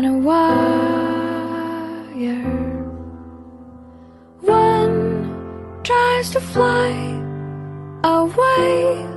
on a wire. One tries to fly away